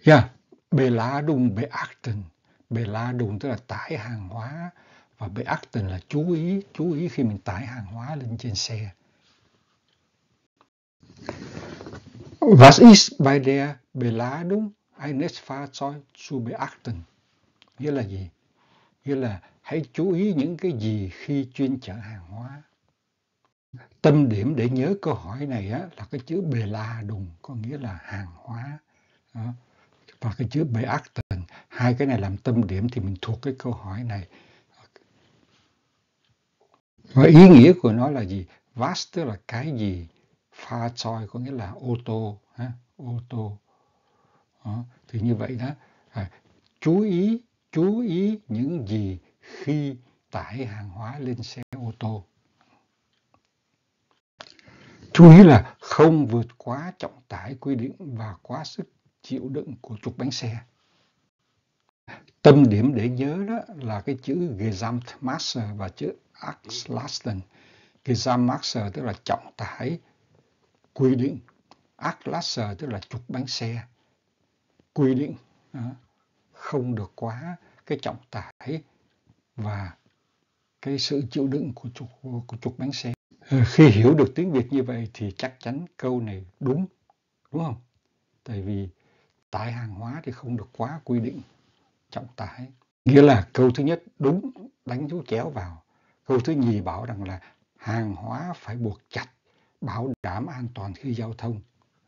Ja, Beladung beachten. Beladung tức là tải hàng hóa, và beachten là chú ý khi mình tải hàng hóa lên trên xe. Was ist bei der Beladung eines Fahrzeugs zu beachten? Nghĩa là gì? Nghĩa là hãy chú ý những cái gì khi chuyên chở hàng hóa. Tâm điểm để nhớ câu hỏi này á, là cái chữ Beladung, có nghĩa là hàng hóa. Đó. Và cái chữ beachten, hai cái này làm tâm điểm thì mình thuộc cái câu hỏi này. Và ý nghĩa của nó là gì? Was tức là cái gì, Fahrzeug có nghĩa là ô tô, ô tô. Đó. Thì như vậy đó, chú ý những gì khi tải hàng hóa lên xe ô tô. Chú ý là không vượt quá trọng tải quy định và quá sức chịu đựng của trục bánh xe. Tâm điểm để nhớ đó là cái chữ Gesamtmasse và chữ Achslasten. Gesamtmasse tức là trọng tải quy định, Achslaste tức là trục bánh xe quy định, không được quá cái trọng tải và cái sự chịu đựng của trục bánh xe. Khi hiểu được tiếng Việt như vậy thì chắc chắn câu này đúng không? Tại vì tải hàng hóa thì không được quá quy định trọng tải. Nghĩa là câu thứ nhất đúng, đánh dấu chéo vào. Câu thứ nhì bảo rằng là hàng hóa phải buộc chặt, bảo đảm an toàn khi giao thông.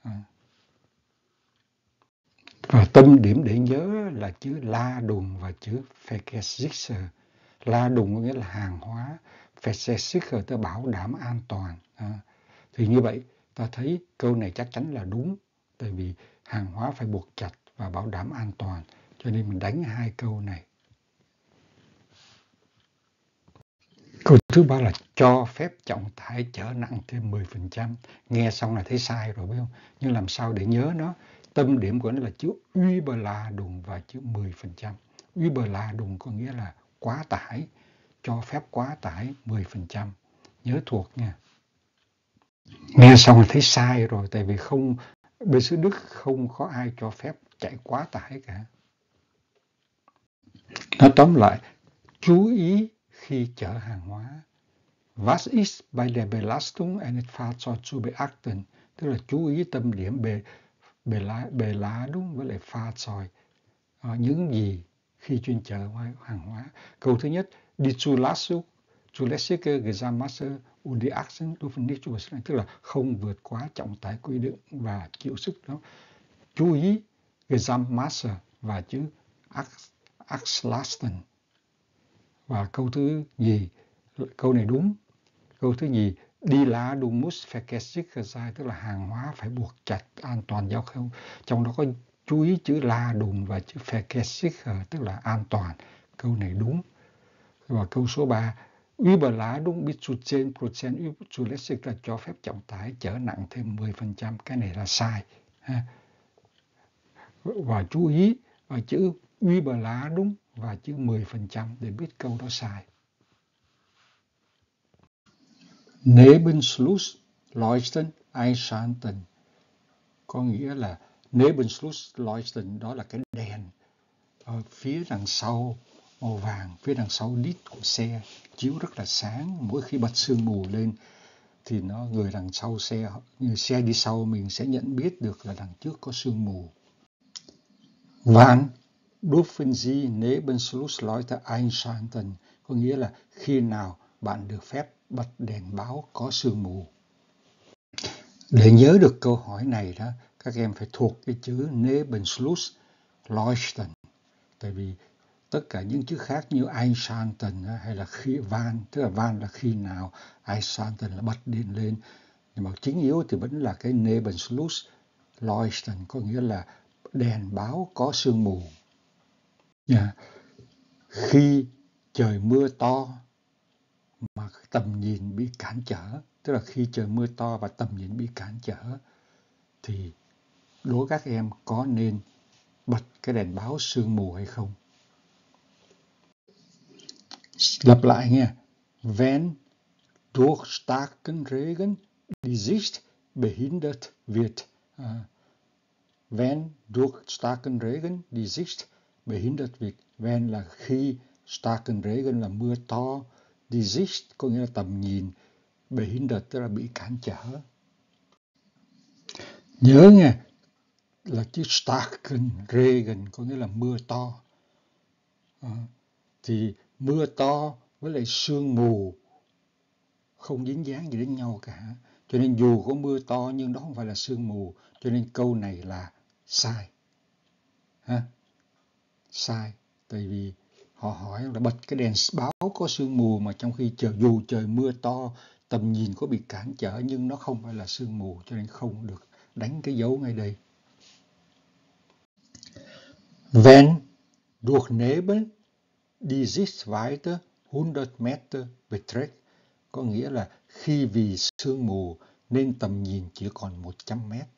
Và tâm điểm để nhớ là chữ Ladung và chữ Verkehrssicher. Ladung có nghĩa là hàng hóa, Verkehrssicher tức bảo đảm an toàn. Thì như vậy ta thấy câu này chắc chắn là đúng, tại vì hàng hóa phải buộc chặt và bảo đảm an toàn, cho nên mình đánh hai câu này. Câu thứ ba là cho phép trọng tải chở nặng thêm 10%. Nghe xong là thấy sai rồi, biết không? Nhưng làm sao để nhớ nó? Tâm điểm của nó là chữ Überladung và chữ 10%. Überladung có nghĩa là quá tải, cho phép quá tải 10%. Nhớ thuộc nha. Nghe xong là thấy sai rồi, tại vì bên xứ Đức không có ai cho phép chạy quá tải cả. Nói tóm lại, chú ý khi chở hàng hóa. Was ist bei der Belastung eines Fahrzeugs zu beachten? Tức là chú ý tâm điểm Beladung với lại Fahrzeug. Những gì khi chuyên chở hàng hóa. Câu thứ nhất, die zulässige Gesamtmasse und die Achsen dürfen nicht überschreiten, tức là không vượt quá trọng tải quy định và chịu sức đó. Chú ý Gesamtmasse và chữ Achslasten. Và câu thứ nhì, câu này đúng. Câu thứ nhì, die Ladung muss verkehrssicher sein, tức là hàng hóa phải buộc chặt, an toàn giao thông. Trong đó có chú ý chữ Ladung và chữ verkehrssicher, tức là an toàn. Câu này đúng. Và câu số 3, Überladung bis zu 10% zulässig là cho phép trọng tải chở nặng thêm 10%. Cái này là sai. Và chú ý vào chữ Überladung và chữ 10% để biết câu đó sai. Nebenschlussleuchten einschalten có nghĩa là Nebenschlussleuchten đó là cái đèn ở phía đằng sau màu vàng, phía đằng sau đít của xe chiếu rất là sáng. Mỗi khi bật sương mù lên thì người đằng sau xe, người xe đi sau mình sẽ nhận biết được là đằng trước có sương mù. Wann dürfen Sie Nebenschlussleuchten einschalten có nghĩa là khi nào bạn được phép bật đèn báo có sương mù. Để nhớ được câu hỏi này đó, các em phải thuộc cái chữ Nebenschlussleuchten. Tại vì tất cả những chữ khác như einschalten hay là khi wann, tức là wann là khi nào, einschalten là bật đèn lên. Nhưng mà chính yếu thì vẫn là cái Nebenschlussleuchten, có nghĩa là đèn báo có sương mù. Khi trời mưa to mà tầm nhìn bị cản trở, tức là khi trời mưa to và tầm nhìn bị cản trở, thì đố các em có nên bật cái đèn báo sương mù hay không? Lặp lại nha. Wenn durch starken Regen die Sicht behindert wird. wenn durch starken Regen die Sicht behindert wird. Wenn là khi starken Regen là mưa to, die Sicht có nghĩa là tầm nhìn, behindert tức là bị cản trở. Nhớ nha, là chữ starken Regen có nghĩa là mưa to. Thì mưa to với lại sương mù không dính dáng gì đến nhau cả. Cho nên dù có mưa to nhưng đó không phải là sương mù. Cho nên câu này là sai. Sai. Tại vì họ hỏi là bật cái đèn báo có sương mù mà trong khi dù trời mưa to, tầm nhìn có bị cản trở nhưng nó không phải là sương mù. Cho nên không được đánh cái dấu ngay đây. Wenn durch Nebel die Sichtweite 100 Meter beträgt, có nghĩa là khi vì sương mù nên tầm nhìn chỉ còn 100 mét.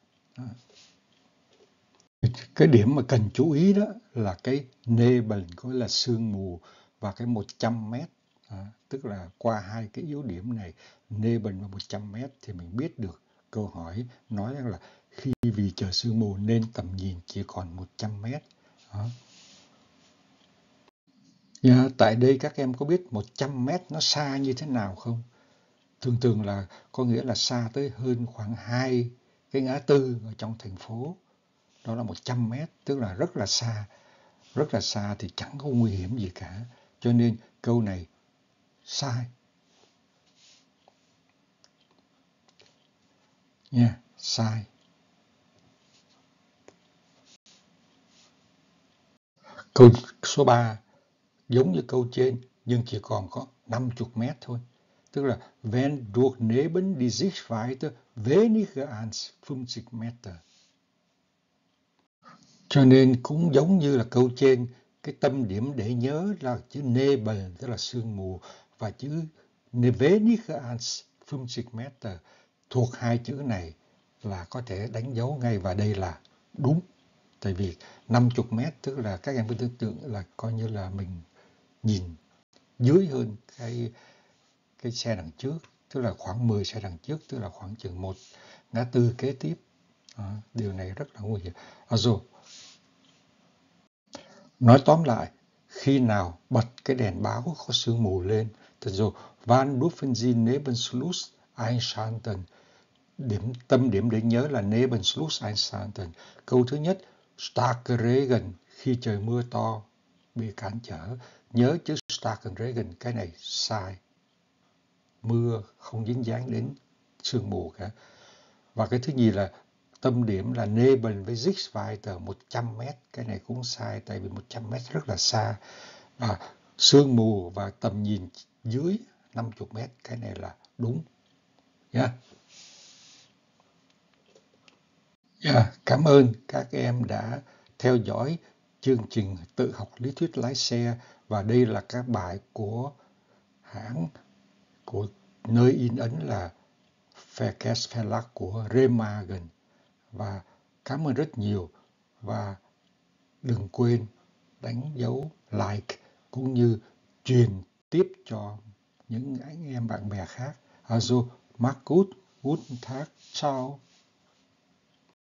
Cái điểm mà cần chú ý đó là cái Nebel có là sương mù và cái 100 mét. Tức là qua hai cái yếu điểm này, Nebel và 100 mét thì mình biết được câu hỏi nói rằng là khi vì trời sương mù nên tầm nhìn chỉ còn 100 mét. Tại đây các em có biết 100 mét nó xa như thế nào không? Thường là có nghĩa là xa tới hơn khoảng 2 cái ngã tư ở trong thành phố. Đó là 100 mét, tức là rất là xa. Rất là xa thì chẳng có nguy hiểm gì cả. Cho nên câu này sai. Sai. Câu số 3 giống như câu trên nhưng chỉ còn có 50 mét thôi. Tức là wenn durch Nebel die Sichtweite weniger als 50 Meter. Cho nên cũng giống như là câu trên, cái tâm điểm để nhớ là chữ Nebel tức là sương mù và chữ weniger als 50 Meter thuộc hai chữ này là có thể đánh dấu ngay và đây là đúng. Tại vì 50 mét tức là các em cứ tưởng tượng là coi như là mình nhìn dưới hơn cái xe đằng trước, tức là khoảng 10 xe đằng trước, tức là khoảng chừng một ngã tư kế tiếp. Điều này rất là nguy hiểm. Rồi, nói tóm lại, khi nào bật cái đèn báo có sương mù lên, thì rồi wann dürfen Sie Nebenschluss einschalten? Tâm điểm để nhớ là Nebenschluss einschalten. Câu thứ nhất, starke Regen, khi trời mưa to bị cản trở. Nhớ chữ starken Regen, cái này sai. Mưa không dính dáng đến sương mù cả. Và cái thứ nhì là tâm điểm là Nebel với Sichtweite 100 mét. Cái này cũng sai tại vì 100 mét rất là xa. Và sương mù và tầm nhìn dưới 50 mét. Cái này là đúng. Cảm ơn các em đã theo dõi chương trình tự học lý thuyết lái xe. Và đây là các bài của hãng, của nơi in ấn là Verkehrsverlag của Remagen. Và cảm ơn rất nhiều và đừng quên đánh dấu like cũng như truyền tiếp cho những anh em bạn bè khác. Also, mach gut, guten Tag, ciao.